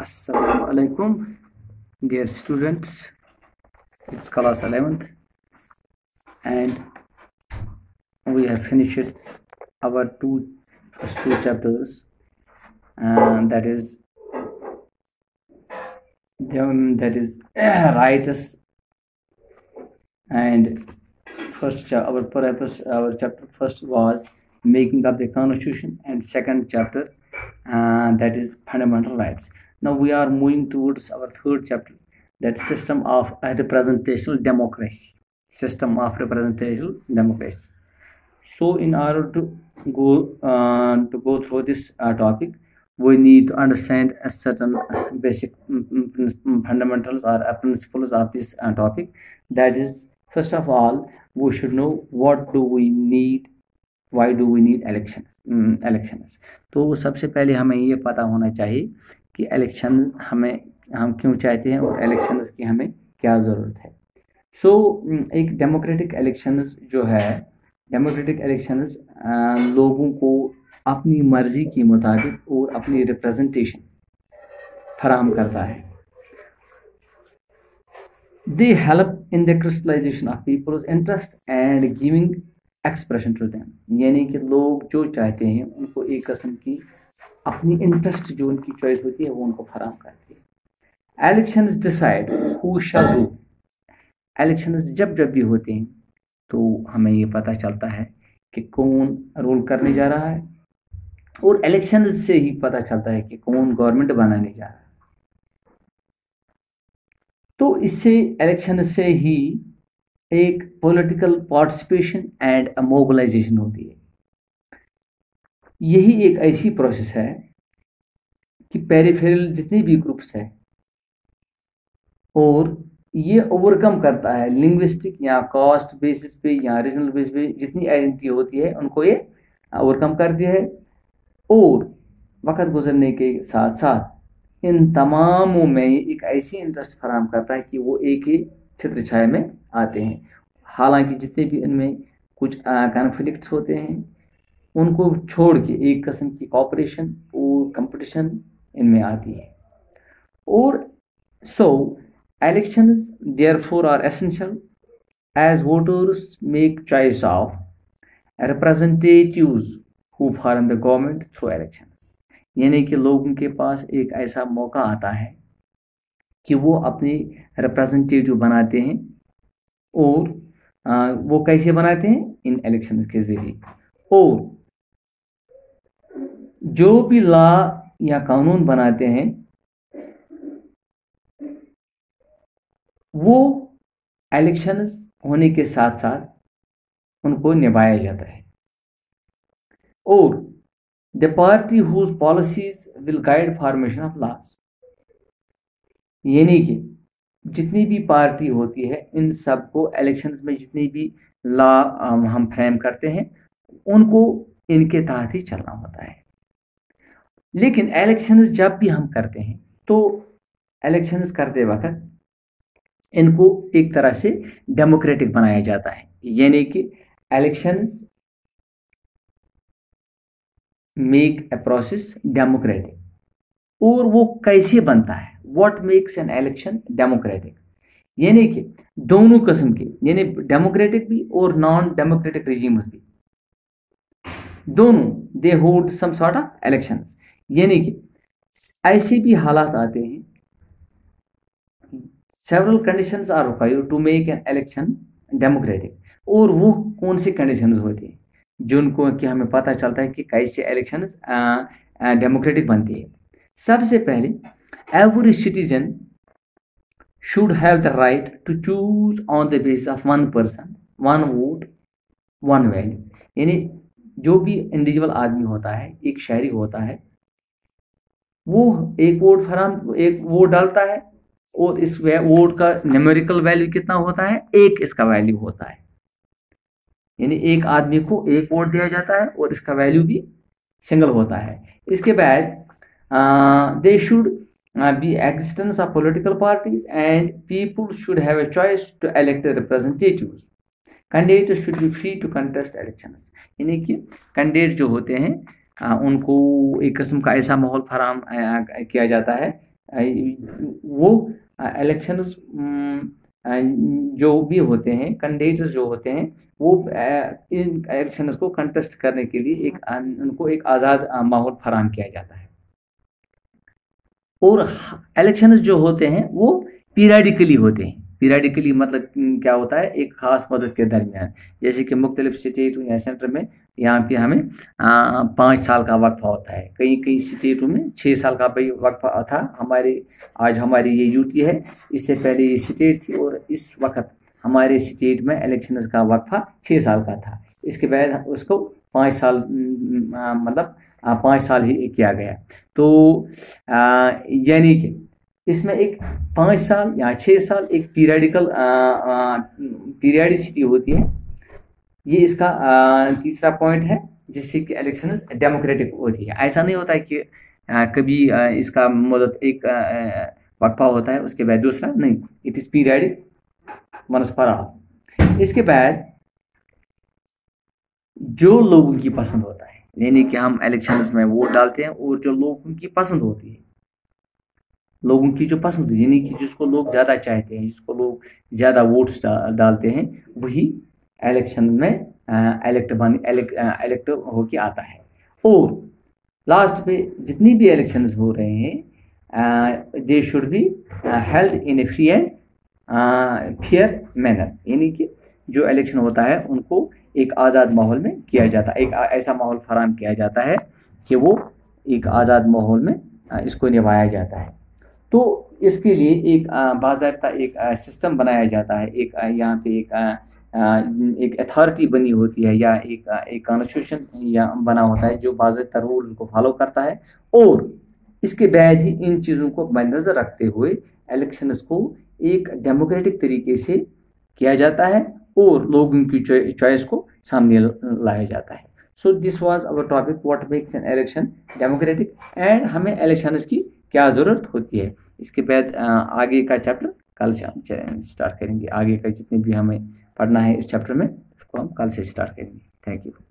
Assalamu alaikum, dear students. It's class 11th, and we have finished our first two chapters, and that is writers, and our purpose, our chapter first was making up the constitution, and second chapter that is fundamental rights. Now we are moving towards our third chapter, that system of representational democracy. So in order to go through this topic, we need to understand a certain basic fundamentals or principles of this topic. That is, first of all, we should know what do we need, why do we need elections. तो सबसे पहले हमें ये पता होना चाहिए कि election हम क्यों चाहते हैं और इलेक्शंस की हमें क्या ज़रूरत है. सो एक डेमोक्रेटिक इलेक्शंस जो है, डेमोक्रेटिक इलेक्शंस लोगों को अपनी मर्जी के मुताबिक और अपनी रिप्रेजेंटेशन फराहम करता है. They help in the crystallization of people's interest and giving expression to them. यानी कि लोग जो चाहते हैं उनको एक किस्म की अपनी इंटरेस्ट जो उनकी चॉइस होती है वो उनको फराहम करती है. Elections decide who shall rule. Elections जब भी होते हैं तो हमें ये पता चलता है कि कौन रूल करने जा रहा है, और इलेक्शंस से ही पता चलता है कि कौन गवर्नमेंट बनाने जा रहा है. तो इससे इलेक्शन से ही एक पॉलिटिकल पार्टिसिपेशन एंड मोबिलाइजेशन होती है. यही एक ऐसी प्रोसेस है कि पेरिफेरल जितने भी ग्रुप्स हैं और ये ओवरकम करता है लिंग्विस्टिक या कास्ट बेसिस पे या रीजनल बेसिस पे जितनी आइडेंटिटी होती है उनको ये ओवरकम करती है, और वक्त गुजरने के साथ साथ इन तमामों में एक ऐसी इंटरेस्ट फराहम करता है कि वो एक ही छत्र छाया में आते हैं. हालांकि जितने भी इनमें कुछ कॉन्फ्लिक्ट्स होते हैं उनको छोड़ के एक किस्म की कॉपरेशन और कंपटीशन इनमें आती है. और सो elections therefore are essential as voters make choice of representatives who form the government through elections. यानी कि लोगों के पास एक ऐसा मौका आता है कि वो अपने रिप्रेजेंटेटिव बनाते हैं, और वो कैसे बनाते हैं, इन इलेक्शंस के जरिए. और जो भी लॉ या कानून बनाते हैं वो इलेक्शंस होने के साथ साथ उनको निभाया जाता है. और the party whose policies will guide formation of laws. यानी कि जितनी भी पार्टी होती है इन सबको इलेक्शंस में जितनी भी लॉ हम फ्रेम करते हैं उनको इनके तहत ही चलना होता है. लेकिन इलेक्शंस जब भी हम करते हैं तो इलेक्शंस करते वक्त इनको एक तरह से डेमोक्रेटिक बनाया जाता है. यानी कि elections make a process democratic. और वो कैसे बनता है, what makes an election democratic, यानी कि दोनों किस्म के, यानी डेमोक्रेटिक भी और नॉन डेमोक्रेटिक रिजीम्स भी, दोनों they hold some sort of elections. यानी कि ऐसे भी हालात आते हैं, several conditions are required to make an election democratic. और वो कौन सी कंडीशंस होती हैं जिनको कि हमें पता चलता है कि कैसे इलेक्शंस डेमोक्रेटिक बनती है. सबसे पहले, every citizen should have the right to choose on the basis of one person, one vote, one value. यानी जो भी इंडिविजुअल आदमी होता है, एक शहरी होता है, वो एक वोट डालता है और इस वोट का न्यूमेरिकल वैल्यू कितना होता है, एक इसका वैल्यू होता है. यानी एक आदमी को एक वोट दिया जाता है और इसका वैल्यू भी सिंगल होता है. इसके बाद they should be existence of political parties and people should have a choice to elect representatives. Candidates should be free to contest elections. यानी कि कैंडिडेट जो होते हैं उनको एक किस्म का ऐसा माहौल फराहम किया जाता है वो इलेक्शंस जो भी होते हैं, कैंडिडेट्स जो होते हैं, वो इन इलेक्शंस को कंटेस्ट करने के लिए उनको एक आज़ाद माहौल फराहम किया जाता है। और इलेक्शंस जो होते हैं वो पीरियडिकली होते हैं। पीरियडिकली मतलब क्या होता है, एक खास मुद्दत के दरमियान, जैसे कि मुख्तलिफ स्टेटों या सेंटर में यहाँ पे हमें 5 साल का वक्फा होता है, कई कई स्टेटों में 6 साल का भी वक्फा था। आज हमारी ये यूटी है, इससे पहले ये स्टेट थी, और इस वक्त हमारे स्टेट में इलेक्शंस का वक्फा 6 साल का था। इसके बाद उसको 5 साल मतलब 5 साल ही किया गया। तो यानी कि इसमें एक 5 साल या 6 साल एक पीरियडिसिटी होती है। ये इसका तीसरा पॉइंट है, जिससे कि इलेक्शंस डेमोक्रेटिक होती है। ऐसा नहीं होता है कि कभी इसका मुद्दत एक वक्फा होता है उसके बाद दूसरा, नहीं, it is periodic once for all. इसके बाद जो लोगों की पसंद होता है, यानी कि हम इलेक्शंस में वोट डालते हैं और जो लोगों की पसंद होती है, लोगों की जो पसंद, यानी कि जिसको लोग ज़्यादा चाहते हैं, जिसको लोग ज़्यादा वोट्स डालते हैं, वही इलेक्शन में इलेक्ट होके आता है। और लास्ट पे जितनी भी इलेक्शंस हो रहे हैं, they should be held in a free and fair manner, यानी कि जो इलेक्शन होता है उनको एक आज़ाद माहौल में किया जाता है, एक ऐसा माहौल फराहम किया जाता है कि वो एक आज़ाद माहौल में इसको निभाया जाता है। तो इसके लिए एक बाज़ाब्ता एक सिस्टम बनाया जाता है, एक यहाँ पे एक अथॉरिटी बनी होती है, या एक कॉन्स्टिट्यूशन या बना होता है जो बाज़ाब्ता रूल्स को फॉलो करता है। और इसके बाद ही इन चीज़ों को मद्देनज़र रखते हुए इलेक्शंस को एक डेमोक्रेटिक तरीके से किया जाता है और लोगों की चॉइस को सामने लाया जाता है। So this was our topic, what makes an election democratic, and हमें इलेक्शंस की क्या ज़रूरत होती है। इसके बाद आगे का चैप्टर कल से हम स्टार्ट करेंगे। आगे का जितने भी हमें पढ़ना है इस चैप्टर में, उसको हम कल से स्टार्ट करेंगे। Thank you.